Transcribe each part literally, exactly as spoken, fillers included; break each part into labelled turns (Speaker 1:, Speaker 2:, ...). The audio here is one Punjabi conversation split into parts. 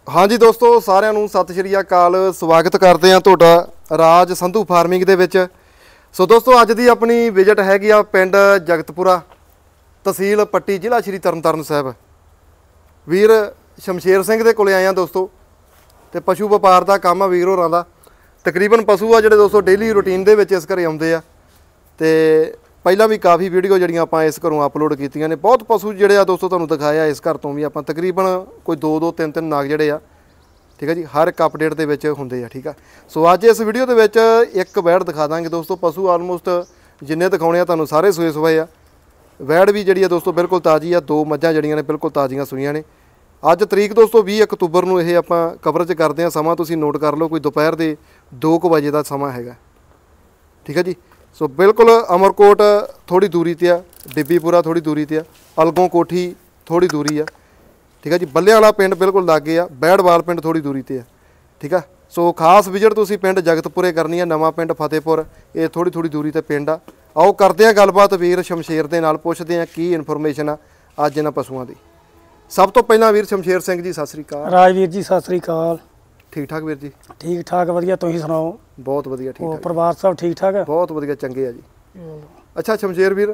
Speaker 1: हाँ जी दोस्तों सारिਆਂ ਨੂੰ सत श्री अकाल स्वागत करते हैं ਤੁਹਾਡਾ राज संधू फार्मिंग ਦੇ ਵਿੱਚ। सो दोस्तों ਅੱਜ ਦੀ ਆਪਣੀ ਵਿਜ਼ਿਟ ਹੈਗੀ ਆ ਪਿੰਡ ਜਗਤਪੁਰਾ तहसील पट्टी ਜ਼ਿਲ੍ਹਾ श्री ਤਰਨਤਾਰਨ ਸਾਹਿਬ। ਵੀਰ ਸ਼ਮਸ਼ੇਰ ਸਿੰਘ ਦੇ ਕੋਲੇ ਆਏ ਆ ਦੋਸਤੋ ਤੇ ਪਸ਼ੂ ਵਪਾਰ ਦਾ ਕੰਮ ਆ ਵੀਰ ਹੋਰਾਂ ਦਾ। ਤਕਰੀਬਨ ਪਸ਼ੂ ਆ ਜਿਹੜੇ ਦੋਸਤੋ ਡੇਲੀ ਰੂਟੀਨ ਦੇ ਵਿੱਚ ਇਸ ਘਰੇ ਆਉਂਦੇ ਆ ਤੇ ਪਹਿਲਾਂ भी काफ़ी वीडियो ਜਿਹੜੀਆਂ ਆਪਾਂ ਇਸ ਘਰੋਂ ਅਪਲੋਡ ਕੀਤੀਆਂ ਨੇ। ਬਹੁਤ ਪਸ਼ੂ ਜਿਹੜੇ ਆ ਦੋਸਤੋ ਤੁਹਾਨੂੰ ਦਿਖਾਇਆ ਇਸ ਘਰ ਤੋਂ ਵੀ ਆਪਾਂ ਤਕਰੀਬਨ ਕੋਈ ਦੋ ਦੋ ਤਿੰਨ ਤਿੰਨ ਨਾਗ ਜਿਹੜੇ ਆ ਠੀਕ ਹੈ ਜੀ ਹਰ ਇੱਕ ਅਪਡੇਟ ਦੇ ਵਿੱਚ ਹੁੰਦੇ ਆ ਠੀਕ ਆ। ਸੋ ਅੱਜ ਇਸ ਵੀਡੀਓ ਦੇ ਵਿੱਚ ਇੱਕ ਵੈੜ ਦਿਖਾ ਦਾਂਗੇ ਦੋਸਤੋ। ਪਸ਼ੂ ਆਲਮੋਸਟ ਜਿੰਨੇ ਦਿਖਾਉਣੇ ਆ ਤੁਹਾਨੂੰ ਸਾਰੇ ਸੂਏ ਸੂਏ ਆ। ਵੈੜ ਵੀ ਜਿਹੜੀ ਆ ਦੋਸਤੋ ਬਿਲਕੁਲ ਤਾਜ਼ੀ ਆ। ਦੋ ਮੱਝਾਂ ਜਿਹੜੀਆਂ ਨੇ ਬਿਲਕੁਲ ਤਾਜ਼ੀਆਂ ਸੂਈਆਂ ਨੇ। ਅੱਜ ਤਰੀਕ ਦੋਸਤੋ ਵੀਹ ਅਕਤੂਬਰ ਨੂੰ ਇਹ ਆਪਾਂ ਕਵਰੇਜ ਕਰਦੇ ਆ। ਸਮਾਂ ਤੁਸੀਂ ਨੋਟ ਕਰ ਲਓ, ਕੋਈ ਦੁਪਹਿਰ ਦੇ ਦੋ ਕੁ ਵਜੇ ਦਾ ਸਮਾਂ ਹੈਗਾ ਠੀਕ ਹੈ ਜੀ। सो बिल्कुल अमरकोट थोड़ी दूरी ते आ, डिब्बीपुरा थोड़ी दूरी ते आ, अलगों कोठी थोड़ी दूरी आ ठीक है जी। बल्ले वाला पिंड बिल्कुल लागे आ, बैड़वाल पिंड थोड़ी दूरी ते आ ठीक है। सो खास विजिट तुसीं पिंड जगतपुरे करनी है। नवां पिंड फतेहपुर ये थोड़ी थोड़ी दूरी ते पिंड आ। आओ करते हैं गलबात वीर शमशेर दे नाल, पुछदे हैं की इन्फॉर्मेशन आ अज इन्हां पशुआं दी। सब तो पहला वीर शमशेर सिंह जी सत श्री अकाल।
Speaker 2: राजवीर जी सत श्री अकाल।
Speaker 1: ठीक ठाक वीर जी?
Speaker 2: ठीक ठाक वधिया, तुसीं सुणाओ?
Speaker 1: बहुत वधिया ठीक ठाक।
Speaker 2: परिवार सब ठीक ठाक है?
Speaker 1: बहुत वधिया चंगे आ जी। अच्छा शमशेर वीर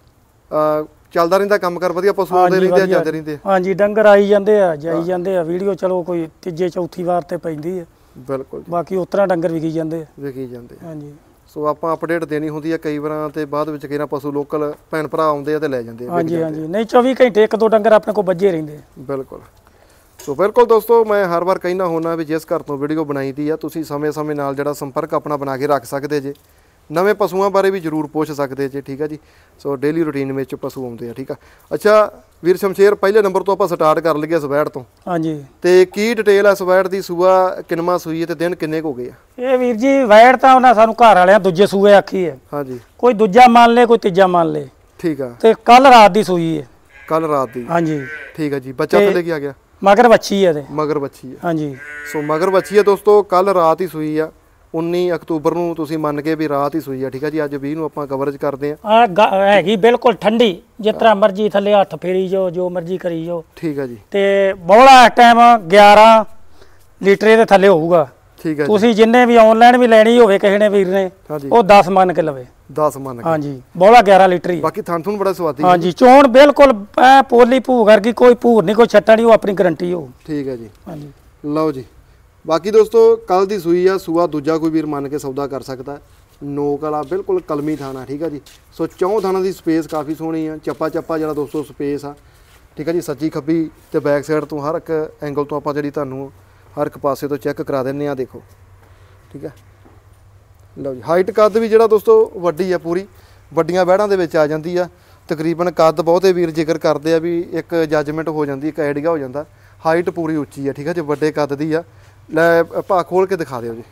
Speaker 1: ਚੱਲਦਾ ਰਹਿੰਦਾ ਕੰਮ ਕਰ ਵਧੀਆ? ਪਸ਼ੂ ਆਉਂਦੇ ਰਹਿੰਦੇ ਆ ਜਾਂਦੇ ਰਹਿੰਦੇ?
Speaker 2: ਹਾਂਜੀ ਡੰਗਰ ਆਈ ਜਾਂਦੇ ਆ ਜਾਈ ਜਾਂਦੇ ਆ। ਵੀਡੀਓ ਚਲੋ ਕੋਈ ਤੀਜੇ ਚੌਥੀ ਵਾਰ ਤੇ ਪੈਂਦੀ ਹੈ
Speaker 1: ਬਿਲਕੁਲ।
Speaker 2: ਬਾਕੀ ਉਤਰਾ ਡੰਗਰ ਵਿਕੀ ਜਾਂਦੇ ਆ
Speaker 1: ਵਿਕੀ ਜਾਂਦੇ
Speaker 2: ਹਾਂਜੀ।
Speaker 1: ਸੋ ਆਪਾਂ ਅਪਡੇਟ ਦੇਣੀ ਹੁੰਦੀ ਆ ਕਈ ਵਾਰਾਂ ਤੇ ਬਾਅਦ ਵਿੱਚ ਕਿਹਨਾਂ ਪਸ਼ੂ ਲੋਕਲ ਭੈਣ ਭਰਾ ਆਉਂਦੇ ਆ ਤੇ ਲੈ ਜਾਂਦੇ ਆ।
Speaker 2: ਹਾਂਜੀ ਹਾਂਜੀ ਨਹੀਂ ਚੌਵੀ ਘੰਟੇ ਇੱਕ ਦੋ ਡੰਗਰ ਆਪਣੇ ਕੋਲ ਵੱਜੇ ਰਹਿੰਦੇ
Speaker 1: ਬਿਲਕੁਲ। ਸੋ ਬਿਲਕੁਲ ਦੋਸਤੋ ਮੈਂ ਹਰ ਵਾਰ ਕਹਿਣਾ ਹੁੰਦਾ ਵੀ ਜਿਸ ਘਰ ਤੋਂ ਵੀਡੀਓ ਬਣਾਈ ਦੀ ਆ ਤੁਸੀਂ ਸਮੇਂ ਸਮੇਂ ਨਾਲ ਜਿਹੜਾ ਸੰਪਰਕ ਆਪਣਾ ਬਣਾ ਕੇ ਰੱਖ ਸਕਦੇ ਜੇ। ਨਵੇਂ ਪਸ਼ੂਆਂ ਬਾਰੇ ਵੀ ਜ਼ਰੂਰ ਪੁੱਛ ਸਕਦੇ ਜੇ ਠੀਕ ਆ ਜੀ। ਸੋ ਡੇਲੀ ਰੂਟੀਨ ਵਿੱਚ ਪਸ਼ੂ ਆਉਂਦੇ ਆ ਠੀਕ ਆ। ਅੱਛਾ ਵੀਰ ਸ਼ਮਸ਼ੇਰ ਪਹਿਲੇ ਨੰਬਰ ਤੋਂ ਆਪਾਂ ਸਟਾਰਟ ਕਰ ਲਈਏ ਸਵੈੜ ਤੋਂ।
Speaker 2: ਹਾਂਜੀ
Speaker 1: ਤੇ ਕੀ ਡਿਟੇਲ ਆ ਸਵੈੜ ਦੀ? ਸੂਆ ਕਿੰਨਵਾਂ ਸੂਈ ਹੈ ਤੇ ਦਿਨ ਕਿੰਨੇ ਕੁ ਹੋ ਗਏ ਆ?
Speaker 2: ਇਹ ਵੀਰ ਜੀ ਵੈੜ ਤਾਂ ਉਹਨਾਂ ਸਾਨੂੰ ਘਰ ਵਾਲਿਆਂ ਦੂਜੇ ਸੂਏ ਆਖੀ ਹੈ।
Speaker 1: ਹਾਂਜੀ
Speaker 2: ਕੋਈ ਦੂਜਾ ਮੰਨ ਲੇ ਕੋਈ ਤੀਜਾ ਮੰਨ ਲੇ
Speaker 1: ਠੀਕ ਆ।
Speaker 2: ਤੇ ਕੱਲ ਰਾਤ ਦੀ ਸੂਈ ਹੈ।
Speaker 1: ਕੱਲ ਰਾਤ ਦੀ?
Speaker 2: ਹਾਂਜੀ
Speaker 1: ਠੀਕ ਆ ਜੀ। ਬੱਚਾ ਥੱਲੇ ਕੀ ਆ ਗਿਆ?
Speaker 2: ਮਗਰ ਬੱਚੀ ਹੈ ਤੇ
Speaker 1: ਮਗਰ ਬੱਚੀ ਹੈ
Speaker 2: ਹਾਂਜੀ।
Speaker 1: ਸੋ ਮਗਰ ਬੱਚੀ ਹੈ ਦੋਸਤੋ। ਕੱਲ ਰਾਤ ਹੀ ਸੂਈ ਆ ਉੱਨੀ ਅਕਤੂਬਰ ਨੂੰ ਤੁਸੀਂ ਮੰਨ ਕੇ ਵੀ ਰਾਤ ਹੀ ਸੂਈ ਆ ਠੀਕ ਆ ਜੀ। ਅੱਜ ਵੀਹ ਨੂੰ ਆਪਾਂ ਕਵਰੇਜ ਕਰਦੇ ਆ।
Speaker 2: ਆ ਹੈਗੀ ਬਿਲਕੁਲ ਠੰਡੀ ਜਿਸ ਤਰ੍ਹਾਂ ਮਰਜੀ ਥੱਲੇ ਹੱਥ ਫੇਰੀ ਜੋ ਜੋ ਮਰਜੀ ਕਰੀ ਜੋ ਠੀਕ ਆ ਜੀ। ਤੇ ਬੋਲਾ ਇਸ ਟਾਈਮ ਗਿਆਰਾਂ ਲੀਟਰ ਦੇ ਥੱਲੇ ਹੋਊਗਾ ਠੀਕ ਆ। ਤੁਸੀਂ ਜਿੰਨੇ ਵੀ ਆਨਲਾਈਨ ਵੀ ਲੈਣੀ ਹੋਵੇ ਕਿਸੇ ਨੇ ਵੀਰ ਨੇ ਉਹ ਦਸ ਮੰਨ ਕੇ ਲਵੇ। ਦਸ ਮੰਨ ਕੇ ਹਾਂਜੀ। ਬੋਲਾ ਗਿਆਰਾਂ ਲੀਟਰ ਹੀ। ਬਾਕੀ ਥਣ ਥਣ ਬੜਾ ਸਵਾਦੀ ਹਾਂਜੀ। ਚੋਣ ਬਿਲਕੁਲ ਐ ਪੋਲੀ ਭੂ ਵਰਗੀ, ਕੋਈ ਭੂਰ ਨਹੀਂ ਕੋਈ ਛੱਟਾ ਨਹੀਂ, ਉਹ ਆਪਣੀ ਗਰੰਟੀ ਹੋ ਠੀਕ ਹੈ ਜੀ ਹਾਂਜੀ। ਲਓ ਜੀ ਬਾਕੀ ਦੋਸਤੋ ਕੱਲ ਦੀ ਸੂਈ ਆ। ਸੂਆ ਦੂਜਾ ਕੋਈ ਵੀਰ ਮੰਨ ਕੇ ਸੌਦਾ ਕਰ ਸਕਦਾ। ਨੋਕ ਵਾਲਾ ਬਿਲਕੁਲ ਕਲਮੀ ਥਾਣਾ ਠੀਕ ਆ ਜੀ। ਸੋ ਚੌਂ ਥਾਣਾ ਦੀ ਸਪੇਸ ਕਾਫੀ ਸੋਹਣੀ ਆ। ਚੱਪਾ ਚੱਪਾ ਜਿਹੜਾ ਦੋਸਤੋ ਸਪੇਸ ਆ ਠੀਕ ਆ ਜੀ। ਸੱਜੀ ਖੱਬੀ ਤੇ ਬੈਕ ਸਾਈਡ ਤੋਂ ਹਰ ਇੱਕ ਐਂਗਲ ਤੋਂ ਆਪਾਂ ਜਿਹੜੀ ਤੁਹਾਨੂੰ ਹਰ ਇੱਕ ਪਾਸੇ ਤੋਂ ਚੈੱਕ ਕਰਾ ਦਿੰਨੇ ਆ ਦੇਖੋ ਠੀਕ ਆ। ਲਓ ਜੀ ਹਾਈਟ ਕੱਦ ਵੀ ਜਿਹੜਾ ਦੋਸਤੋ ਵੱਡੀ ਆ, ਪੂਰੀ ਵੱਡੀਆਂ ਵਹਿੜਾਂ ਦੇ ਵਿੱਚ ਆ ਜਾਂਦੀ ਆ। ਤਕਰੀਬਨ ਕੱਦ ਬਹੁਤੇ ਵੀਰ ਜ਼ਿਕਰ ਕਰਦੇ ਆ ਵੀ ਇੱਕ ਜੱਜਮੈਂਟ ਹੋ ਜਾਂਦੀ, ਇੱਕ ਆਈਡੀਆ ਹੋ ਜਾਂਦਾ। ਹਾਈਟ ਪੂਰੀ ਉੱਚੀ ਆ ਠੀਕ ਆ ਜੀ, ਵੱਡੇ ਕੱਦ ਦੀ ਆ। ਲੈ ਭਾ ਖੋਲ ਕੇ ਦਿਖਾ ਦਿਓ ਜੀ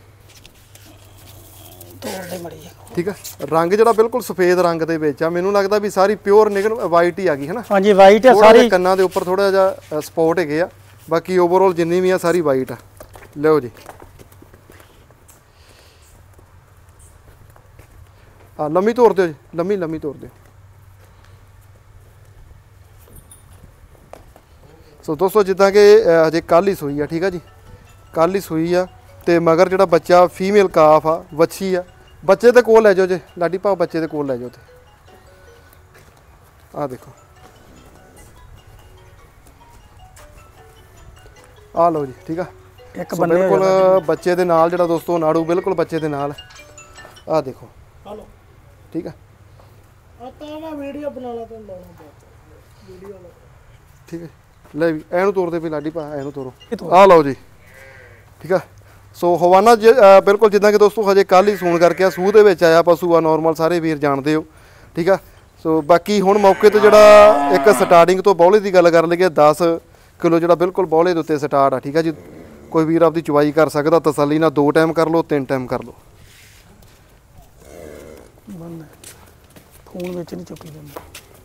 Speaker 2: ਠੀਕ ਆ। ਰੰਗ ਜਿਹੜਾ ਬਿਲਕੁਲ ਸਫੇਦ ਰੰਗ ਦੇ ਵਿੱਚ ਆ। ਮੈਨੂੰ ਲੱਗਦਾ ਵੀ ਸਾਰੀ ਪਿਓਰ ਨਿਗਨ ਵਾਈਟ ਹੀ ਆ ਗਈ ਹੈ ਨਾ? ਹਾਂਜੀ ਵਾਈਟ ਆ ਸਾਰੀ। ਕੰਨਾਂ ਦੇ ਉੱਪਰ ਥੋੜਾ ਜਿਹਾ ਸਪੋਟ ਹੈਗੇ ਆ, ਬਾਕੀ ਓਵਰਆਲ ਜਿੰਨੀ ਵੀ ਆ ਸਾਰੀ ਵਾਈਟ ਆ। ਲਓ ਜੀ ਆ ਲੰਮੀ ਤੋਰ ਦਿਓ ਜੀ, ਲੰਮੀ ਲੰਮੀ ਤੋਰ ਦਿਓ। ਸੋ ਦੋਸਤੋ ਜਿੱਦਾਂ ਕਿ ਹਜੇ ਕੱਲ ਹੀ ਸੂਈ ਆ ਠੀਕ ਆ ਜੀ। ਕੱਲ ਹੀ ਸੂਈ ਆ ਤੇ ਮਗਰ ਜਿਹੜਾ ਬੱਚਾ ਫੀਮੇਲ ਕਾਫ ਆ, ਵੱਛੀ ਆ। ਬੱਚੇ ਦੇ ਕੋਲ ਲੈ ਜਾਓ ਜੇ ਲਾਡੀ ਭਾਅ, ਬੱਚੇ ਦੇ ਕੋਲ ਲੈ ਜਾਓ ਤੇ ਆ ਦੇਖੋ ਆ ਲਓ ਜੀ ਠੀਕ ਆ। ਇੱਕ ਬੰਦੇ ਬਿਲਕੁਲ ਬੱਚੇ ਦੇ ਨਾਲ ਜਿਹੜਾ ਦੋਸਤੋ ਨਾੜੂ ਬਿਲਕੁਲ ਬੱਚੇ ਦੇ ਨਾਲ ਆ ਦੇਖੋ ਹਲੋ ਠੀਕ ਆ। ਆਪਾਂ ਨਾ ਵੀਡੀਓ ਬਣਾ ਲਾ ਤੇ ਲਾਉਣਾ ਵੀਡੀਓ ਠੀਕ ਹੈ। ਲੈ ਵੀ ਇਹਨੂੰ ਤੋਰਦੇ ਵੀ ਲਾਡੀ ਭਾਅ, ਇਹਨੂੰ ਤੋਰੋ ਆ ਲਓ ਜੀ ਠੀਕ ਆ। ਸੋ ਹਵਾਨਾ ਬਿਲਕੁਲ ਜਿੱਦਾਂ ਕਿ ਦੋਸਤੋ ਹਜੇ ਕੱਲ ਹੀ ਸੂਣ ਕਰਕੇ ਆ। ਸੂਹ ਦੇ ਵਿੱਚ ਆਇਆ ਪਸ਼ੂ ਆ, ਨੋਰਮਲ ਸਾਰੇ ਵੀਰ ਜਾਣਦੇ ਹੋ ਠੀਕ ਆ। ਸੋ ਬਾਕੀ ਹੁਣ ਮੌਕੇ ਤੇ ਜਿਹੜਾ ਇੱਕ ਸਟਾਰਟਿੰਗ ਤੋਂ ਬੌਲੇ ਦੀ ਗੱਲ ਕਰ ਲਈਏ ਦਸ ਕਿਲੋ ਜਿਹੜਾ ਬਿਲਕੁਲ ਬੌਲੇ ਦੇ ਉੱਤੇ ਸਟਾਰਟ ਆ ਠੀਕ ਆ ਜੀ। ਕੋਈ ਵੀਰ ਆਪਦੀ ਚੁਵਾਈ ਕਰ ਸਕਦਾ ਤਸੱਲੀ ਨਾਲ। ਦੋ ਟਾਈਮ ਕਰ ਲਓ, ਤਿੰਨ ਟਾਈਮ ਕਰ ਲਓ। ਫੋਨ ਵਿੱਚ ਨਹੀਂ ਚੁੱਕੀ ਜਾਂਦਾ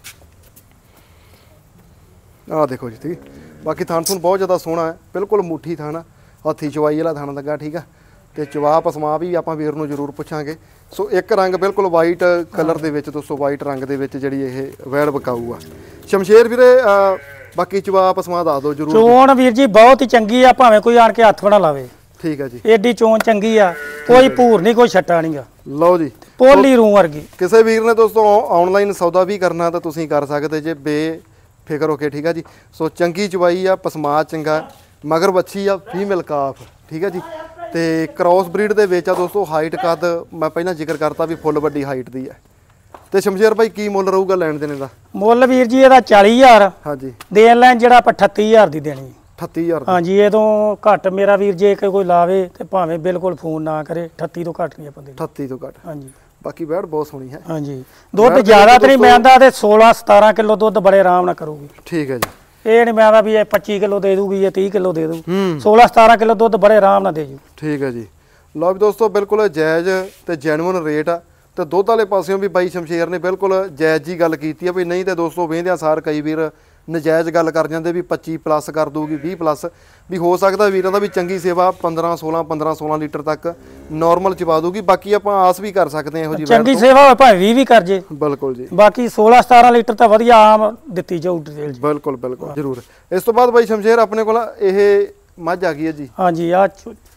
Speaker 2: ਆ ਦੇਖੋ ਜੀ ਠੀਕ। ਬਾਕੀ ਥਣ ਥਣ ਬਹੁਤ ਜ਼ਿਆਦਾ ਸੋਹਣਾ ਹੈ, ਬਿਲਕੁਲ ਮੁੱਠੀ ਥਣ, ਹੱਥੀ ਚਵਾਈ ਵਾਲਾ ਥਣ ਲੱਗਾ ਠੀਕ ਆ। ਤੇ ਚਵਾ ਪਸਮਾ ਵੀ ਆਪਾਂ ਵੀਰ ਨੂੰ ਜ਼ਰੂਰ ਪੁੱਛਾਂਗੇ। ਸੋ ਇੱਕ ਰੰਗ ਬਿਲਕੁਲ ਵਾਈਟ ਕਲਰ ਦੇ ਵਿੱਚ ਦੋਸਤੋ, ਵਾਈਟ ਰੰਗ ਦੇ ਵਿੱਚ ਜਿਹੜੀ ਇਹ ਵੈੜ ਵਿਕਾਊ ਆ। ਸ਼ਮਸ਼ੇਰ ਵੀਰੇ
Speaker 1: ਬਾਕੀ ਚਵਾ ਪਸਮਾ ਦੱਸ ਦਿਓ ਜਰੂਰ।
Speaker 2: ਚੋਣ ਵੀਰ ਜੀ ਬਹੁਤ ਹੀ ਚੰਗੀ ਆ, ਭਾਵੇਂ ਕੋਈ ਆਣ ਕੇ ਹੱਥ ਬਣਾ ਲਾਵੇ।
Speaker 1: ਠੀਕ ਹੈ ਜੀ,
Speaker 2: ਏਡੀ ਚੋਣ ਚੰਗੀ ਆ, ਕੋਈ ਭੂਰ ਨਹੀਂ, ਕੋਈ ਛੱਟਾ ਨਹੀਂਗਾ।
Speaker 1: ਲਓ ਜੀ,
Speaker 2: ਪੋਲੀ ਰੂ ਵਰਗੀ।
Speaker 1: ਕਿਸੇ ਵੀਰ ਨੇ ਦੋਸਤੋ ਆਨਲਾਈਨ ਸੌਦਾ ਵੀ ਕਰਨਾ ਤਾਂ ਤੁਸੀਂ ਕਰ ਸਕਦੇ ਜੇ ਬੇਫਿਕਰ ਹੋ ਕੇ। ਠੀਕ ਆ ਜੀ, ਸੋ ਚੰਗੀ ਚਵਾਈ ਆ, ਪਸਮਾ ਚੰਗਾ, ਮਗਰ ਵੱਛੀ ਆ, ਫੀਮੇਲ ਕਾਫ। ਠੀਕ ਆ ਜੀ, ਤੇ ਕ੍ਰਾਸ ਬਰੀਡ ਦੇ ਵਿੱਚ ਆ ਦੋਸਤੋ। ਹਾਈਟ ਕੱਦ ਮੈਂ ਪਹਿਲਾਂ ਜ਼ਿਕਰ ਕਰਤਾ ਵੀ ਫੁੱਲ ਵੱਡੀ ਹਾਈਟ ਦੀ ਹੈ। ਤੇ ਸ਼ਮਸ਼ੇਰ ਭਾਈ ਕੀ ਮੁੱਲ ਰਹੂਗਾ ਲੈਣ ਦੇਣੇ ਦਾ?
Speaker 2: ਮੁੱਲ ਵੀਰ ਜੀ ਇਹਦਾ ਚਾਲੀ ਹਜ਼ਾਰ।
Speaker 1: ਹਾਂਜੀ,
Speaker 2: ਦੇਣ ਲੈਣ ਜਿਹੜਾ ਆਪਾਂ ਅਠੱਤੀ ਹਜ਼ਾਰ ਦੀ ਦੇਣੀ।
Speaker 1: ਅਠੱਤੀ ਹਜ਼ਾਰ?
Speaker 2: ਹਾਂਜੀ, ਇਹ ਤੋਂ ਘੱਟ ਮੇਰਾ ਵੀਰ ਜੇ ਕੋਈ ਲਾਵੇ ਤੇ ਭਾਵੇਂ ਬਿਲਕੁਲ ਫੋਨ ਨਾ ਕਰੇ, ਅਠੱਤੀ ਤੋਂ ਘੱਟ ਨਹੀਂ ਆਪਾਂ ਦੇਣੀ।
Speaker 1: ਅਠੱਤੀ ਤੋਂ ਘੱਟ?
Speaker 2: ਹਾਂਜੀ।
Speaker 1: ਬਾਕੀ ਬੈੜ ਬਹੁਤ ਸੋਹਣੀ ਹੈ।
Speaker 2: ਹਾਂਜੀ, ਦੁੱਧ ਜ਼ਿਆਦਾ ਤੇ ਨਹੀਂ ਮੈਂਦਾ, ਤੇ ਸੋਲਾਂ ਸਤਾਰਾਂ ਕਿਲੋ ਦੁੱਧ ਬੜੇ ਆਰਾਮ ਨਾਲ ਕਰੂਗੀ।
Speaker 1: ਠੀਕ ਹੈ ਜੀ,
Speaker 2: ਇਹ ਨਹੀਂ ਮੈਂਦਾ ਵੀ ਇਹ ਪੱਚੀ ਕਿਲੋ ਦੇ ਦੂਗੀ, ਇਹ ਤੀਹ ਕਿਲੋ ਦੇ ਦੂ। ਸੋਲਾਂ ਸਤਾਰਾਂ ਕਿਲੋ ਦੁੱਧ ਬੜੇ ਆਰਾਮ ਨਾਲ ਦੇ ਜੂ।
Speaker 1: ਠੀਕ ਹੈ ਜੀ, ਲਓ ਵੀ ਦੋਸਤੋ ਬਿਲਕੁਲ ਜਾਇਜ਼ ਤੇ ਜੈਨੂਇਨ ਰੇਟ ਆ। ਤੇ ਦੁੱਧ ਵਾਲੇ ਪਾਸਿਓਂ ਵੀ ਬਾਈ ਸ਼ਮਸ਼ੇਰ ਨੇ ਬਿਲਕੁਲ ਜਾਇਜ਼ ਜੀ ਗੱਲ ਕੀਤੀ ਆ ਵੀ ਨਹੀਂ ਤੇ ਦੋਸਤੋ ਵੇਂਦਿਆਂ ਸਾਰ ਕਈ ਵੀਰ ਨਜਾਇਜ਼ ਗੱਲ ਕਰ ਜਾਂਦੇ ਵੀ ਪੱਚੀ ਪਲੱਸ ਕਰ ਦੂਗੀ, ਵੀਹ ਪਲੱਸ ਵੀ ਹੋ ਸਕਦਾ ਵੀਰਾਂ ਦਾ ਵੀ ਚੰਗੀ ਸੇਵਾ ਪੰਦਰਾਂ ਸੋਲਾਂ ਪੰਦਰਾਂ ਸੋਲਾਂ ਲੀਟਰ ਤੱਕ ਨਾਰਮਲ ਚਵਾ ਦੂਗੀ। ਬਾਕੀ ਆਪਾਂ ਆਸ ਵੀ ਕਰ ਸਕਦੇ ਹਾਂ ਇਹੋ ਜੀ
Speaker 2: ਚੰਗੀ ਸੇਵਾ ਹੋਵੇ ਭਾਵੇਂ ਵੀਹ ਵੀ ਕਰ ਜੇ।
Speaker 1: ਬਿਲਕੁਲ ਜੀ,
Speaker 2: ਬਾਕੀ ਸੋਲਾਂ ਸਤਾਰਾਂ ਲੀਟਰ ਤਾਂ ਵਧੀਆ ਆਮ ਦਿੱਤੀ ਜਾਊ ਡਿਟੇਲ ਜੀ।
Speaker 1: ਬਿਲਕੁਲ ਬਿਲਕੁਲ ਜ਼ਰੂਰ। ਇਸ ਤੋਂ ਬਾਅਦ ਬਾਈ ਸ਼ਮਸ਼ੇਰ ਆਪਣੇ ਕੋਲ ਇਹ ਮੱਝ ਆ ਗਈ ਹੈ ਜੀ।
Speaker 2: ਹਾਂਜੀ, ਆ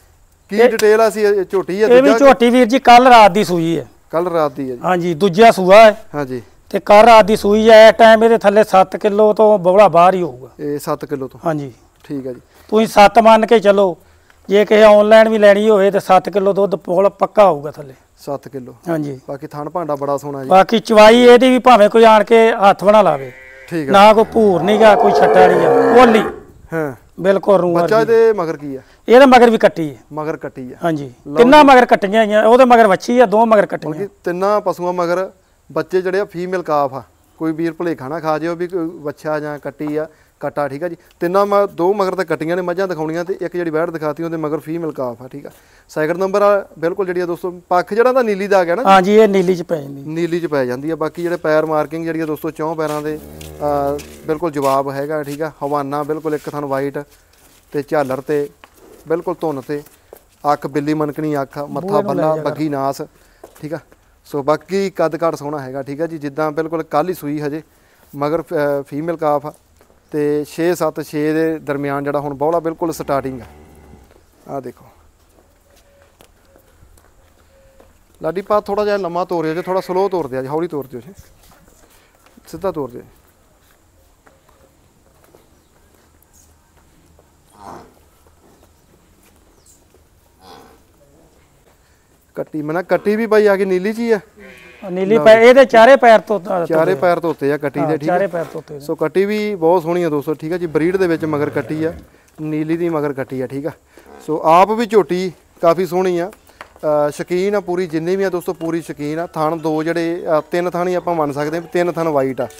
Speaker 1: ਕੀ ਡਿਟੇਲ ਆ? ਸੀ ਝੋਟੀ ਹੈ?
Speaker 2: ਇਹ ਵੀ ਝੋਟੀ ਵੀਰ ਜੀ ਕੱਲ ਰਾਤ ਦੀ ਸੂਈ ਹੈ।
Speaker 1: ਕੱਲ ਰਾਤ ਦੀ ਹੈ ਜੀ?
Speaker 2: ਹਾਂਜੀ, ਦੂਜਾ ਸੂਆ ਹੈ।
Speaker 1: ਹਾਂਜੀ,
Speaker 2: ਤੇ ਕੱਲ ਰਾਤ ਦੀ ਸੂਈ ਹੈ। ਇਸ ਟਾਈਮ ਇਹਦੇ ਥੱਲੇ ਸੱਤ ਕਿਲੋ ਤੋਂ ਬੋਲਾ ਬਾਹਰ ਹੀ ਹੋਊਗਾ।
Speaker 1: ਇਹ ਸੱਤ ਕਿਲੋ ਤੋਂ?
Speaker 2: ਹਾਂਜੀ।
Speaker 1: ਠੀਕ ਹੈ ਜੀ,
Speaker 2: ਤੁਸੀਂ ਸੱਤ ਮੰਨ ਕੇ ਚੱਲੋ, ਜੇ ਕਿਸੇ ਆਨਲਾਈਨ ਵੀ ਲੈਣੀ ਹੋਵੇ ਤੇ ਸੱਤ ਕਿਲੋ ਦੁੱਧ ਪੋਲ ਪੱਕਾ ਹੋਊਗਾ ਥੱਲੇ।
Speaker 1: ਸੱਤ ਕਿਲੋ?
Speaker 2: ਹਾਂਜੀ।
Speaker 1: ਬਾਕੀ ਥਣ ਭਾਂਡਾ ਬੜਾ ਸੋਹਣਾ ਜੀ।
Speaker 2: ਬਾਕੀ ਚਵਾਈ ਇਹਦੀ ਵੀ ਭਾਵੇਂ ਕੋਈ ਆਣ ਕੇ ਹੱਥ ਬਣਾ ਲਾਵੇ।
Speaker 1: ਠੀਕ ਹੈ,
Speaker 2: ਨਾ ਕੋਈ ਭੂਰ ਨਹੀਂਗਾ, ਕੋਈ ਛੱਟਾ ਨਹੀਂਗਾ, ਪੋਲੀ
Speaker 1: ਹਾਂ
Speaker 2: ਬਿਲਕੁਲ ਰੂ।
Speaker 1: ਬੱਚਾ ਇਹਦੇ ਮਗਰ ਕੀ ਹੈ?
Speaker 2: ਇਹਦੇ ਮਗਰ ਵੀ ਕੱਟੀ ਹੈ।
Speaker 1: ਮਗਰ ਕੱਟੀ ਹੈ?
Speaker 2: ਹਾਂਜੀ, ਤਿੰਨਾਂ ਮਗਰ ਕੱਟੀਆਂ ਆਈਆਂ। ਉਹਦੇ ਮਗਰ ਵੱਛੀ ਆ, ਦੋ ਮਗਰ ਕੱਟੀਆਂ।
Speaker 1: ਤਿੰਨਾਂ ਪਸ਼ੂਆਂ ਮਗਰ ਬੱਚੇ ਜਿਹੜੇ ਆ ਫੀਮੇਲ ਕਾਫ ਆ। ਕੋਈ ਵੀਰ ਭੁਲੇਖਾ ਨਾ ਖਾ ਜਿਓ ਵੀ ਵੱਛਾ ਜਾਂ ਕੱਟੀ ਆ, ਕੱਟਾ। ਠੀਕ ਆ ਜੀ, ਤਿੰਨਾਂ ਮ ਦੋ ਮਗਰ ਤਾਂ ਕੱਟੀਆਂ ਨੇ ਮੱਝਾਂ ਦਿਖਾਉਣੀਆਂ ਤੇ ਇੱਕ ਜਿਹੜੀ ਵੈੜ ਦਿਖਾਤੀ ਉਹਦੇ ਮਗਰ ਫੀਮੇਲ ਕਾਫ ਆ। ਠੀਕ ਆ, ਸੈਕਿੰਡ ਨੰਬਰ ਆ ਬਿਲਕੁਲ ਜਿਹੜੀ ਆ ਦੋਸਤੋ ਪੱਖ ਜਿਹੜਾ ਤਾਂ ਨੀਲੀ ਦਾ ਆ ਗਿਆ ਨਾ?
Speaker 2: ਹਾਂਜੀ, ਇਹ ਨੀਲੀ ਚ ਪੈ ਜਾਂਦੀ।
Speaker 1: ਨੀਲੀ ਚ ਪੈ ਜਾਂਦੀ ਆ। ਬਾਕੀ ਜਿਹੜੇ ਪੈਰ ਮਾਰਕਿੰਗ ਜਿਹੜੀ ਆ ਦੋਸਤੋ ਚੌਂ ਪੈਰਾਂ ਦੇ ਬਿਲਕੁਲ ਜਵਾਬ ਹੈਗਾ। ਠੀਕ ਆ, ਹਵਾਨਾ ਬਿਲਕੁਲ ਇੱਕ ਥਣ ਵਾਈਟ ਤੇ ਝਾਲਰ ਤੇ ਬਿਲਕੁਲ ਧੁੰਨ ਤੇ ਅੱਖ ਬਿੱਲੀ ਮਨਕਣੀ ਅੱਖ, ਮੱਥਾ ਬੱਲਾ, ਬੱਗੀ ਨਾਸ। ਠੀਕ ਆ, ਸੋ ਬਾਕੀ ਕੱਦ ਕਾਠ ਸੋਹਣਾ ਹੈਗਾ। ਠੀਕ ਆ ਜੀ, ਜਿੱਦਾਂ ਬਿਲਕੁਲ ਕੱਲ ਹੀ ਸੂਈ ਹਜੇ, ਮਗਰ ਫੀਮੇਲ ਕਾਫ ਆ ਤੇ ਛੇ ਸੱਤ ਛੇ ਦੇ ਦਰਮਿਆਨ ਜਿਹੜਾ ਹੁਣ ਬੌਲਾ ਬਿਲਕੁਲ ਸਟਾਰਟਿੰਗ ਆ। ਆ ਦੇਖੋ ਲਾਡੀ ਪਾ ਥੋੜਾ ਜਿਹਾ ਲੰਮਾ ਤੋਰਿਓ ਜੇ, ਥੋੜਾ ਸਲੋ ਤੋਰ ਦਿਆ ਜੀ, ਹੌਲੀ ਤੋਰ ਦਿਓ ਜੀ, ਸਿੱਧਾ ਤੋਰ ਦਿਓ। ਕੱਟੀ ਮੈਂ ਨਾ ਕੱਟੀ ਵੀ ਬਾਈ ਆ ਗਈ ਨੀਲੀ ਚ ਹੀ ਆ।
Speaker 2: ਨੀਲੀ ਪੈ ਇਹਦੇ ਚਾਰੇ ਪੈਰ ਤੋਂ
Speaker 1: ਚਾਰੇ ਪੈਰ ਧੋਤੇ ਆ ਕੱਟੀ ਦੇ। ਠੀਕ
Speaker 2: ਚਾਰੇ ਪੈਰ ਧੋਤੇ।
Speaker 1: ਸੋ ਕੱਟੀ ਵੀ ਬਹੁਤ ਸੋਹਣੀ ਆ ਦੋਸਤੋ। ਠੀਕ ਆ ਜੀ, ਬਰੀਡ ਦੇ ਵਿੱਚ ਮਗਰ ਕੱਟੀ ਆ, ਨੀਲੀ ਦੀ ਮਗਰ ਕੱਟੀ ਆ। ਠੀਕ ਆ, ਸੋ ਆਪ ਵੀ ਝੋਟੀ ਕਾਫੀ ਸੋਹਣੀ ਆ, ਸ਼ਕੀਨ ਆ ਪੂਰੀ, ਜਿੰਨੀ ਵੀ ਆ ਦੋਸਤੋ ਪੂਰੀ ਸ਼ਕੀਨ ਆ। ਥਣ ਦੋ ਜਿਹੜੇ ਤਿੰਨ ਥਣ ਹੀ ਆਪਾਂ ਮੰਨ ਸਕਦੇ ਹਾਂ, ਤਿੰਨ ਥਣ ਵਾਈਟ ਆ।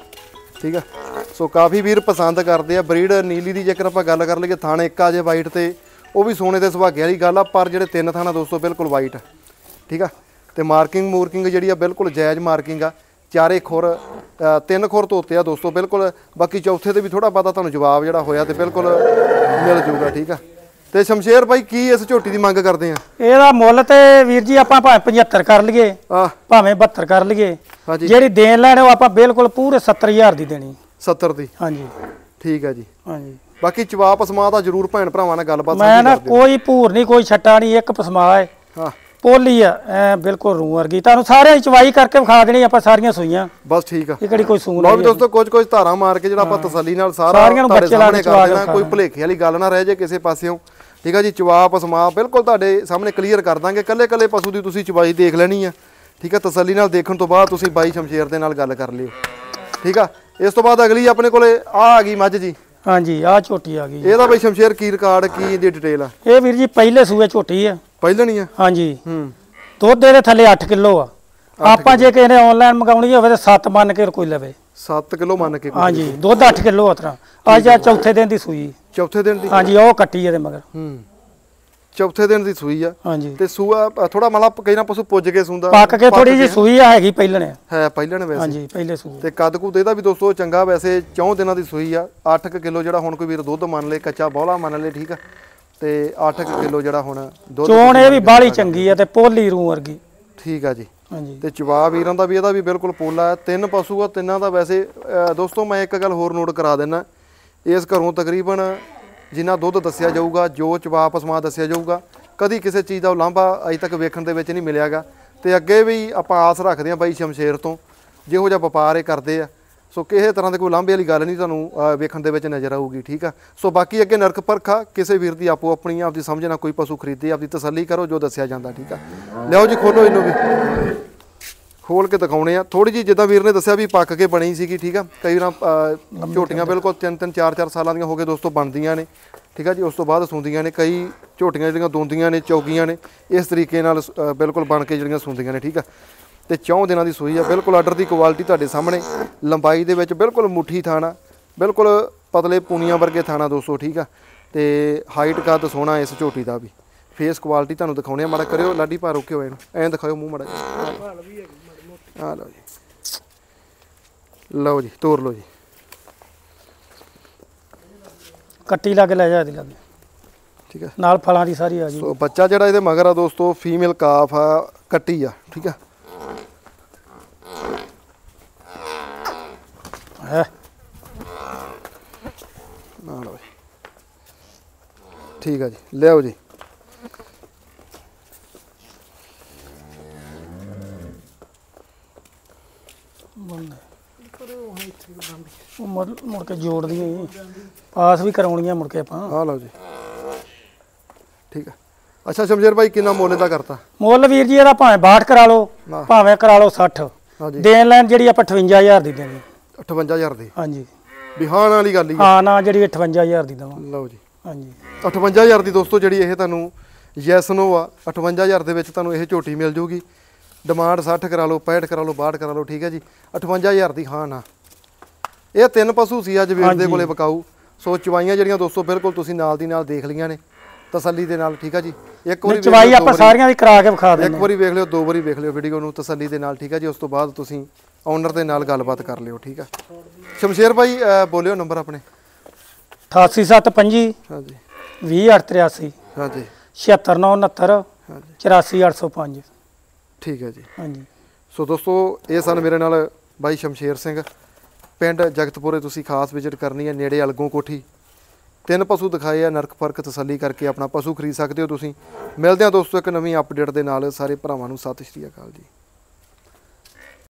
Speaker 1: ਠੀਕ ਆ, ਸੋ ਕਾਫੀ ਵੀਰ ਪਸੰਦ ਕਰਦੇ ਆ ਬਰੀਡ ਨੀਲੀ ਦੀ। ਜੇਕਰ ਆਪਾਂ ਗੱਲ ਕਰ ਲਈਏ ਥਣ ਇੱਕ ਆ ਜੇ ਵਾਈਟ ਤੇ ਉਹ ਵੀ ਸੋਨੇ ਦੇ ਸੁਭਾਗੇ ਵਾਲੀ ਗੱਲ ਆ, ਪਰ ਜਿਹੜੇ ਤਿੰਨ ਥਾਣਾ ਦੋਸਤੋ ਬਿਲਕੁਲ ਵਾਈਟ। ਠੀਕ ਆ, ਤੇ ਮਾਰਕਿੰਗ ਮੂਰਕਿੰਗ ਜਿਹੜੀ ਆ ਬਿਲਕੁਲ ਜਾਇਜ਼ ਮਾਰਕਿੰਗ ਆ। ਚਾਰੇ ਖੁਰ ਤਿੰਨ ਖੁਰ ਧੋਤੇ ਆ ਦੋਸਤੋ ਬਿਲਕੁਲ। ਬਾਕੀ ਚੌਥੇ ਤੇ ਵੀ ਥੋੜਾ ਪਤਾ ਤੁਹਾਨੂੰ ਜਵਾਬ ਜਿਹੜਾ ਹੋਇਆ ਤੇ ਬਿਲਕੁਲ ਮਿਲ ਜੂਗਾ। ਠੀਕ ਆ, ਤੇ ਸ਼ਮਸ਼ੇਰ ਭਾਈ ਕੀ ਇਸ ਝੋਟੀ ਦੀ ਮੰਗ ਕਰਦੇ ਆ?
Speaker 2: ਇਹਦਾ ਮੁੱਲ ਤੇ ਵੀਰ ਜੀ ਆਪਾਂ ਭਾਵੇਂ ਪਝੱਤਰ ਕਰ ਲਈਏ, ਭਾਵੇਂ ਬਹੱਤਰ ਕਰ ਲਈਏ, ਜਿਹੜੀ ਦੇਣ ਲੈਣ ਉਹ ਆਪਾਂ ਬਿਲਕੁਲ ਪੂਰੇ ਸੱਤਰ ਹਜ਼ਾਰ ਦੀ ਦੇਣੀ।
Speaker 1: ਸੱਤਰ ਦੀ? ਹਾਂਜੀ, ਠੀਕ ਆ ਜੀ। ਹਾਂਜੀ, ਬਾਕੀ ਚਵਾ ਪਸਮਾ ਦਾ ਜਰੂਰ ਭੈਣ ਭਰਾਵਾਂ ਨਾਲ ਗੱਲਬਾਤ
Speaker 2: ਮੈਂ ਨਾ ਕੋਈ ਭੂਰ ਨਹੀਂ, ਕੋਈ ਛੱਟਾ ਨਹੀਂ, ਇੱਕ ਪਸਮਾ ਹੈ। ਹਾਂ, ਪੋਲੀ ਆ ਐ ਬਿਲਕੁਲ ਰੂ ਵਰਗੀ। ਤੁਹਾਨੂੰ ਸਾਰਿਆਂ ਦੀ ਚਵਾਈ ਕਰਕੇ ਵਿਖਾ ਦੇਣੀ ਆਪਾਂ, ਸਾਰੀਆਂ ਸੂਈਆਂ। ਬਸ ਠੀਕ ਆ, ਇਹ ਕਿਹੜੀ ਕੋਈ ਸੂਣ
Speaker 1: ਨਹੀਂ। ਲਓ ਦੋਸਤੋ ਕੁਝ ਕੁਝ ਧਾਰਾਂ ਮਾਰ ਕੇ ਜਿਹੜਾ ਆਪਾਂ ਤਸੱਲੀ ਨਾਲ ਸਾਰਾ ਤੁਹਾਡੇ ਸਾਹਮਣੇ ਕਰ ਦੇਣਾ, ਕੋਈ ਭੁਲੇਖੇ ਵਾਲੀ ਗੱਲ ਨਾ ਰਹਿ ਜੇ ਕਿਸੇ ਪਾਸਿਓਂ। ਠੀਕ ਆ ਜੀ, ਚਵਾ ਪਸਮਾ ਬਿਲਕੁਲ ਤੁਹਾਡੇ ਸਾਹਮਣੇ ਕਲੀਅਰ ਕਰ ਦਾਂਗੇ। ਕੱਲੇ ਕੱਲੇ ਪਸ਼ੂ ਦੀ ਤੁਸੀਂ ਚਵਾਈ ਦੇਖ ਲੈਣੀ ਆ। ਠੀਕ ਆ, ਤਸੱਲੀ ਨਾਲ ਦੇਖਣ ਤੋਂ ਬਾਅਦ ਤੁਸੀਂ ਬਾਈ ਸ਼ਮਸ਼ੇਰ ਦੇ ਨਾਲ ਗੱਲ ਕਰ ਲਿਓ। ਠੀਕ ਆ, ਇਸ ਤੋਂ ਬਾਅਦ ਅਗਲੀ ਆਪਣੇ ਕੋਲੇ ਆ ਆ ਗਈ ਮੱਝ ਜੀ। ਹਾਂਜੀ, ਆ ਝੋਟੀ ਆ ਗਈ। ਇਹਦਾ ਬਈ ਸ਼ਮਸ਼ੇਰ ਕੀ ਰਿਕਾਰਡ ਕੀ ਦੀ ਡਿਟੇਲ ਆ? ਇਹ ਵੀਰ ਜੀ ਪਹਿਲੇ ਸੂਏ ਝੋਟੀ ਆ, ਪਹਿਲਣੀ ਆ। ਹਾਂਜੀ, ਹੂੰ, ਦੁੱਧ ਇਹਦੇ ਥੱਲੇ ਅੱਠ ਕਿਲੋ ਆ। ਆਪਾਂ ਜੇ ਕਿਸੇ ਨੇ ਆਨਲਾਈਨ ਮੰਗਾਉਣੀ ਹੋਵੇ ਤਾਂ ਸੱਤ ਮੰਨ ਕੇ ਕੋਈ ਲਵੇ। ਸੱਤ ਕਿਲੋ ਮੰਨ ਕੇ? ਹਾਂਜੀ, ਦੁੱਧ ਅੱਠ ਕਿਲੋ ਉਤਰਾ। ਅੱਜ ਆ ਚੌਥੇ ਦਿਨ ਦੀ ਸੂਈ। ਚੌਥੇ ਦਿਨ ਦੀ? ਹਾਂਜੀ, ਉਹ ਕੱਟੀ ਇਹਦੇ ਮਗਰ। ਹੂੰ, ਚੌਥੇ ਦਿਨ ਦੀ ਸੂਈ ਆ। ਹਾਂਜੀ, ਤੇ ਸੂਆ ਥੋੜਾ ਮਤਲਬ ਕਈ ਨਾ ਪਸ਼ੂ ਪੁੱਜ ਕੇ ਸੁੰਦਾ, ਪੱਕ ਕੇ ਥੋੜੀ ਜਿਹੀ ਸੂਈ ਆ, ਹੈਗੀ ਪਹਿਲਣੇ ਹੈ, ਪਹਿਲਣ ਵੈਸੇ। ਹਾਂਜੀ, ਪਹਿਲੇ ਸੂਈ। ਤੇ ਕੱਦ ਕੁੱਦ ਇਹਦਾ ਵੀ ਦੋਸਤੋ ਚੰਗਾ, ਵੈਸੇ ਚੌਂ ਦਿਨਾਂ ਦੀ ਸੂਈ ਆ। ਅੱਠ ਕਿਲੋ ਜਿਹੜਾ ਹੁਣ ਕੋਈ ਵੀਰ ਦੁੱਧ ਮੰਨ ਲੇ, ਕੱਚਾ ਬੋਲਾ ਮੰਨ ਲੇ। ਠੀਕ ਆ, ਤੇ ਅੱਠ ਕਿਲੋ ਜਿਹੜਾ ਹੁਣ ਦੁੱਧ ਚੋਣ ਇਹ ਵੀ ਬਾਹਲੀ ਚੰਗੀ ਆ ਤੇ ਪੋਲੀ ਰੂ ਵਰਗੀ। ਠੀਕ ਆ ਜੀ। ਹਾਂਜੀ, ਤੇ ਚਵਾ ਵੀਰਾਂ ਦਾ ਵੀ ਇਹਦਾ ਵੀ ਬਿਲਕੁਲ ਪੋਲਾ ਹੈ। ਤਿੰਨ ਪਸ਼ੂ ਆ, ਤਿੰਨਾਂ ਦਾ ਵੈਸੇ ਦੋਸਤੋ ਮੈਂ ਇੱਕ ਗੱਲ ਹੋਰ ਨੋਟ ਕਰਾ ਦਿੰਦਾ ਇਸ ਘਰੋਂ ਤਕਰੀਬਨ ਜਿੰਨਾ ਦੁੱਧ ਦੱਸਿਆ ਜਾਊਗਾ, ਜੋ ਚਵਾ ਪਸਮਾ ਦੱਸਿਆ ਜਾਊਗਾ, ਕਦੀ ਕਿਸੇ ਚੀਜ਼ ਦਾ ਉਲਾਂਭਾ ਅਜੇ ਤੱਕ ਵੇਖਣ ਦੇ ਵਿੱਚ ਨਹੀਂ ਮਿਲਿਆਗਾ। ਤੇ ਅੱਗੇ ਵੀ ਆਪਾਂ ਆਸ ਰੱਖਦੇ ਹਾਂ ਬਾਈ ਸ਼ਮਸ਼ੇਰ ਤੋਂ, ਜਿਹੋ ਜਿਹਾ ਵਪਾਰ ਇਹ ਕਰਦੇ ਆ, ਸੋ ਕਿਸੇ ਤਰ੍ਹਾਂ ਦੀ ਕੋਈ ਉਲਾਂਭੇ ਵਾਲੀ ਗੱਲ ਨਹੀਂ ਤੁਹਾਨੂੰ ਵੇਖਣ ਦੇ ਵਿੱਚ ਨਜ਼ਰ ਆਊਗੀ। ਠੀਕ ਆ, ਸੋ ਬਾਕੀ ਅੱਗੇ ਨਰਕ ਪਰਖਾ ਕਿਸੇ ਵੀਰ ਦੀ ਆਪੋ ਆਪਣੀ ਆਪਦੀ ਸਮਝ ਨਾਲ ਕੋਈ ਪਸ਼ੂ ਖਰੀਦੇ, ਆਪਦੀ ਤਸੱਲੀ ਕਰੋ ਜੋ ਦੱਸਿਆ ਜਾਂਦਾ। ਠੀਕ ਆ, ਲਿਆਓ ਜੀ ਖੋਲੋ ਇਹਨੂੰ ਵੀ, ਖੋਲ ਕੇ ਦਿਖਾਉਣੇ ਆ। ਥੋੜੀ ਜਿਹੀ ਜਿੱਦਾਂ ਵੀਰ ਨੇ ਦੱਸਿਆ ਵੀ ਪੱਕ ਕੇ ਬਣੀ ਸੀਗੀ। ਠੀਕ ਆ, ਕਈ ਵਾਰ ਝੋਟੀਆਂ ਬਿਲਕੁਲ ਤਿੰਨ ਤਿੰਨ ਚਾਰ ਚਾਰ ਸਾਲਾਂ ਦੀਆਂ ਹੋ ਕੇ ਦੋਸਤੋ ਬਣਦੀਆਂ ਨੇ। ਠੀਕ ਆ ਜੀ, ਉਸ ਤੋਂ ਬਾਅਦ ਸੁੰਦੀਆਂ ਨੇ। ਕਈ ਝੋਟੀਆਂ ਜਿਹੜੀਆਂ ਦੋਂਦੀਆਂ ਨੇ, ਚੌਗੀਆਂ ਨੇ, ਇਸ ਤਰੀਕੇ ਨਾਲ ਬਿਲਕੁਲ ਬਣ ਕੇ ਜਿਹੜੀਆਂ ਸੁੰਦੀਆਂ ਨੇ। ਠੀਕ ਆ, ਤੇ ਚੌਂ ਦਿਨਾਂ ਦੀ ਸੂਈ ਆ, ਬਿਲਕੁਲ ਆਰਡਰ ਦੀ ਕੁਆਲਿਟੀ ਤੁਹਾਡੇ ਸਾਹਮਣੇ। ਲੰਬਾਈ ਦੇ ਵਿੱਚ ਬਿਲਕੁਲ ਮੁੱਠੀ ਥਾਣਾ, ਬਿਲਕੁਲ ਪਤਲੇ ਪੂਨੀਆਂ ਵਰਗੇ ਥਾਣਾ ਦੋਸਤੋ। ਠੀਕ ਆ, ਤੇ ਹਾਈਟ ਕੱਦ ਸੋਹਣਾ ਇਸ ਝੋਟੀ ਦਾ ਵੀ। ਫੇਸ ਕੁਆਲਿਟੀ ਤੁਹਾਨੂੰ ਦਿਖਾਉਣੇ ਆ, ਮਾੜਾ ਕਰਿਓ ਲਾਡੀ ਭਾ ਰੋਕੇ ਹੋਏ ਨੂੰ, ਐਂ ਦਿਖਾਓ ਮੂੰਹ ਮਾੜਾ ਆ ਲਓ ਜੀ, ਲਓ ਜੀ ਤੋਰ ਲਓ ਜੀ,
Speaker 2: ਕੱਟੀ ਲੱਗ ਲੈ ਜਾ ਇਹਦੀ ਲੱਗ।
Speaker 1: ਠੀਕ ਆ,
Speaker 2: ਨਾਲ ਫਲਾਂ ਦੀ ਸਾਰੀ ਆ ਜੀ।
Speaker 1: ਸੋ ਬੱਚਾ ਜਿਹੜਾ ਇਹਦੇ ਮਗਰ ਆ ਦੋਸਤੋ ਫੀਮੇਲ ਕਾਫ ਆ, ਕੱਟੀ ਆ। ਠੀਕ ਆ,
Speaker 2: ਹੈ
Speaker 1: ਨਾ ਲਓ ਜੀ, ਠੀਕ ਆ ਜੀ, ਲਿਆਓ ਜੀ।
Speaker 2: ਉਹ ਮੁੜ ਕੇ ਜੋੜਦੀਆਂ ਪਾਸ ਵੀ ਕਰਾਉਣੀਆਂ ਮੁੜ ਕੇ ਆਪਾਂ।
Speaker 1: ਆ ਲਓ ਜੀ, ਠੀਕ ਆ। ਅੱਛਾ ਸ਼ਮਸ਼ੇਰ ਭਾਈ, ਕਿੰਨਾ ਮੁੱਲ ਦਾ ਕਰਤਾ?
Speaker 2: ਮੁੱਲ ਵੀਰ ਜੀ ਇਹਦਾ ਭਾਵੇਂ ਬਾਹਠ ਕਰਾ ਲਓ, ਭਾਵੇਂ ਕਰਾ ਲਓ ਸੱਠ। ਦੇਣ ਲੈਣ ਜਿਹੜੀ ਆਪਾਂ ਅਠਵੰਜਾ ਹਜ਼ਾਰ ਦੀ ਦੇਣੀ।
Speaker 1: ਅਠਵੰਜਾ ਹਜ਼ਾਰ ਦੀ?
Speaker 2: ਹਾਂਜੀ,
Speaker 1: ਬਿਹਾਨ ਵਾਲੀ ਗੱਲ ਹੀ।
Speaker 2: ਹਾਂ ਨਾ, ਜਿਹੜੀ ਅਠਵੰਜਾ ਹਜ਼ਾਰ ਦੀ ਦਵਾਂ।
Speaker 1: ਲਓ ਜੀ,
Speaker 2: ਹਾਂਜੀ,
Speaker 1: ਅਠਵੰਜਾ ਹਜ਼ਾਰ ਦੀ ਦੋਸਤੋ ਜਿਹੜੀ ਇਹ ਤੁਹਾਨੂੰ ਯੈਸ ਨੋ ਆ। ਅਠਵੰਜਾ ਹਜ਼ਾਰ ਦੇ ਵਿੱਚ ਤੁਹਾਨੂੰ ਇਹ ਝੋਟੀ ਮਿਲ ਜੂਗੀ। ਡਿਮਾਂਡ ਸੱਠ ਕਰਾ ਲਓ, ਪੈਂਹਠ ਕਰਾ ਲਓ, ਬਾਹਠ ਕਰਾ ਲਓ। ਠੀਕ ਹੈ ਜੀ, ਅਠਵੰਜਾ ਹਜ਼ਾਰ ਦੀ ਹਾਂ ਨਾ। ਇਹ ਤਿੰਨ ਪਸ਼ੂ ਸੀ ਅੱਜ ਵੀਰ ਦੇ ਕੋਲੇ ਵਿਕਾਊ। ਸੋ ਚਵਾਈਆਂ ਜਿਹੜੀਆਂ ਦੋਸਤੋ ਬਿਲਕੁਲ ਤੁਸੀਂ ਨਾਲ ਦੀ ਨਾਲ ਦੇਖ ਲਈਆਂ ਨੇ ਤਸੱਲੀ ਦੇ ਨਾਲ। ਠੀਕ ਆ ਜੀ, ਇੱਕ ਵਾਰੀ
Speaker 2: ਚਵਾਈ ਆਪਾਂ ਸਾਰੀਆਂ ਦੀ ਕਰਾ ਕੇ ਵਿਖਾ ਦਿੰਦੇ।
Speaker 1: ਇੱਕ ਵਾਰੀ ਵੇਖ ਲਿਓ, ਦੋ ਵਾਰੀ ਵੇਖ ਲਿਓ ਵੀਡੀਓ ਨੂੰ ਤਸੱਲੀ ਦੇ ਨਾਲ। ਠੀਕ ਆ ਜੀ, ਉਸ ਤੋਂ ਬਾਅਦ ਤੁਸੀਂ ਓਨਰ ਦੇ ਨਾਲ ਗੱਲਬਾਤ ਕਰ ਲਿਓ। ਠੀਕ ਆ ਸ਼ਮਸ਼ੇਰ ਭਾਈ, ਬੋਲਿਓ ਨੰਬਰ ਆਪਣੇ।
Speaker 2: ਅਠਾਸੀ ਸੱਤ ਪੰਜੀ,
Speaker 1: ਹਾਂਜੀ,
Speaker 2: ਵੀਹ ਅੱਠ ਤਰਿਆਸੀ,
Speaker 1: ਹਾਂਜੀ,
Speaker 2: ਛਿਹੱਤਰ ਨੌ ਉਣਹੱਤਰ,
Speaker 1: ਹਾਂਜੀ,
Speaker 2: ਚੁਰਾਸੀ ਅੱਠ ਸੌ ਪੰਜ।
Speaker 1: ਠੀਕ ਹੈ ਜੀ।
Speaker 2: ਹਾਂਜੀ,
Speaker 1: ਸੋ ਦੋਸਤੋ ਇਹ ਸਨ ਮੇਰੇ ਨਾਲ ਬਾਈ ਸ਼ਮਸ਼ੇਰ ਸਿੰਘ, ਪਿੰਡ ਜਗਤਪੁਰੇ ਤੁਸੀਂ ਖਾਸ ਵਿਜ਼ਿਟ ਕਰਨੀ ਹੈ, ਨੇੜੇ ਅਲਗੋਂ ਕੋਠੀ। ਤਿੰਨ ਪਸ਼ੂ ਦਿਖਾਏ ਆ, ਨਰਕ ਫਰਕ ਤਸੱਲੀ ਕਰਕੇ ਆਪਣਾ ਪਸ਼ੂ ਖਰੀਦ ਸਕਦੇ ਹੋ ਤੁਸੀਂ। ਮਿਲਦੇ ਹਾਂ ਦੋਸਤੋ ਇੱਕ ਨਵੀਂ ਅਪਡੇਟ ਦੇ ਨਾਲ। ਸਾਰੇ ਭਰਾਵਾਂ ਨੂੰ ਸਤਿ ਸ਼੍ਰੀ ਅਕਾਲ ਜੀ।